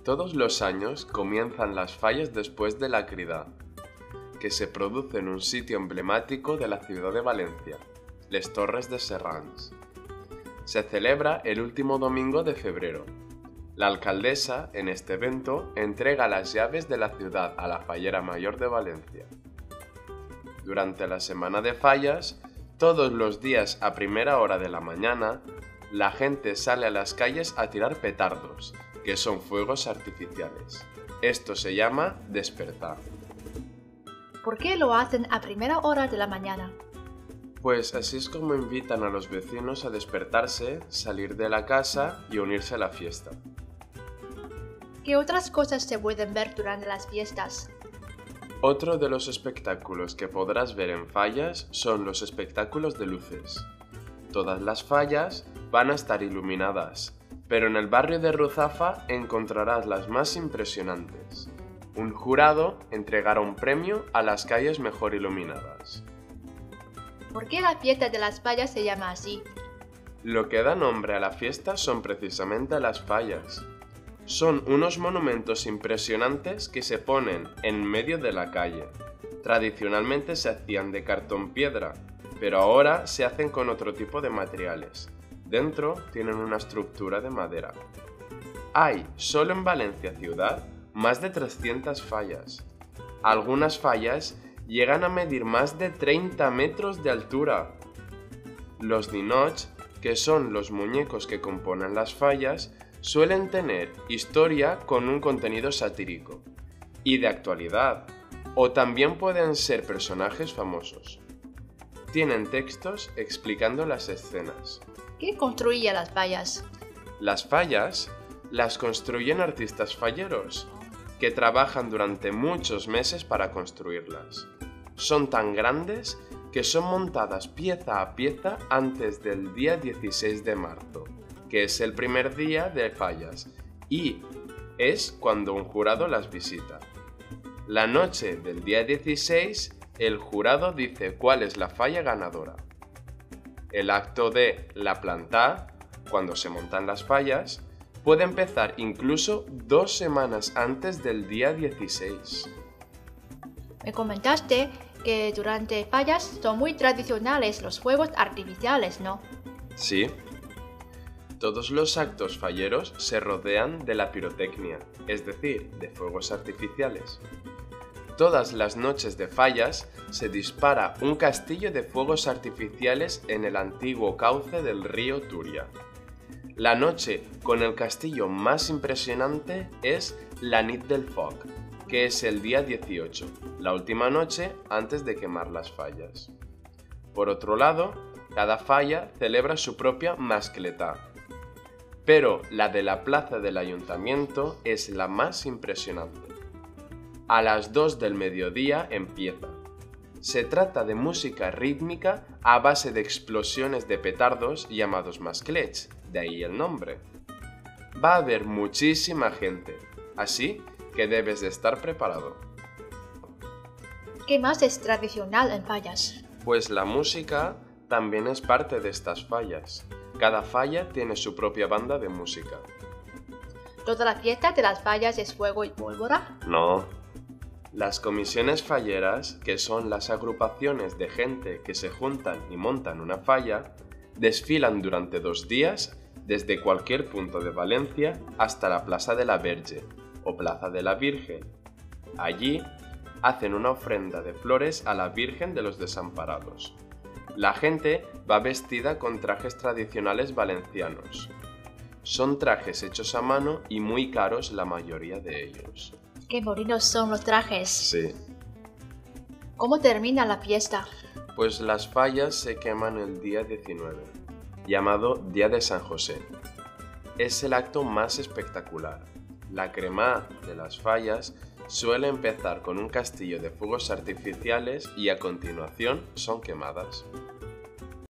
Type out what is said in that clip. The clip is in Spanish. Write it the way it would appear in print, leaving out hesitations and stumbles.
Todos los años comienzan las fallas después de la Crida, que se produce en un sitio emblemático de la ciudad de Valencia, les Torres de Serrans. Se celebra el último domingo de febrero. La alcaldesa, en este evento, entrega las llaves de la ciudad a la Fallera Mayor de Valencia. Durante la semana de fallas, todos los días a primera hora de la mañana, la gente sale a las calles a tirar petardos, que son fuegos artificiales. Esto se llama despertar. ¿Por qué lo hacen a primera hora de la mañana? Pues así es como invitan a los vecinos a despertarse, salir de la casa y unirse a la fiesta. ¿Qué otras cosas se pueden ver durante las fiestas? Otro de los espectáculos que podrás ver en fallas son los espectáculos de luces. Todas las fallas van a estar iluminadas, pero en el barrio de Ruzafa encontrarás las más impresionantes. Un jurado entregará un premio a las calles mejor iluminadas. ¿Por qué la fiesta de las fallas se llama así? Lo que da nombre a la fiesta son precisamente las fallas. Son unos monumentos impresionantes que se ponen en medio de la calle. Tradicionalmente se hacían de cartón piedra, pero ahora se hacen con otro tipo de materiales. Dentro tienen una estructura de madera. Hay, solo en Valencia ciudad, más de 300 fallas. Algunas fallas llegan a medir más de 30 metros de altura. Los ninots, que son los muñecos que componen las fallas, suelen tener historia con un contenido satírico y de actualidad, o también pueden ser personajes famosos. Tienen textos explicando las escenas. ¿Qué construye las fallas? Las fallas las construyen artistas falleros, que trabajan durante muchos meses para construirlas. Son tan grandes que son montadas pieza a pieza antes del día 16 de marzo, que es el primer día de fallas, y es cuando un jurado las visita. La noche del día 16, el jurado dice cuál es la falla ganadora. El acto de la plantá, cuando se montan las fallas, puede empezar incluso 2 semanas antes del día 16. Me comentaste que durante fallas son muy tradicionales los fuegos artificiales, ¿no? Sí. Todos los actos falleros se rodean de la pirotecnia, es decir, de fuegos artificiales. Todas las noches de fallas se dispara un castillo de fuegos artificiales en el antiguo cauce del río Turia. La noche con el castillo más impresionante es la Nit del Foc, que es el día 18, la última noche antes de quemar las fallas. Por otro lado, cada falla celebra su propia mascletá, pero la de la plaza del ayuntamiento es la más impresionante. A las 2 del mediodía empieza. Se trata de música rítmica a base de explosiones de petardos llamados masclets, de ahí el nombre. Va a haber muchísima gente, así que debes de estar preparado. ¿Qué más es tradicional en fallas? Pues la música también es parte de estas fallas. Cada falla tiene su propia banda de música. ¿Toda la fiesta de las fallas es fuego y pólvora? No. Las comisiones falleras, que son las agrupaciones de gente que se juntan y montan una falla, desfilan durante 2 días desde cualquier punto de Valencia hasta la Plaza de la Verge o Plaza de la Virgen. Allí hacen una ofrenda de flores a la Virgen de los Desamparados. La gente va vestida con trajes tradicionales valencianos. Son trajes hechos a mano y muy caros la mayoría de ellos. ¡Qué bonitos son los trajes! Sí. ¿Cómo termina la fiesta? Pues las fallas se queman el día 19, llamado Día de San José. Es el acto más espectacular. La cremá de las fallas suele empezar con un castillo de fuegos artificiales y a continuación son quemadas.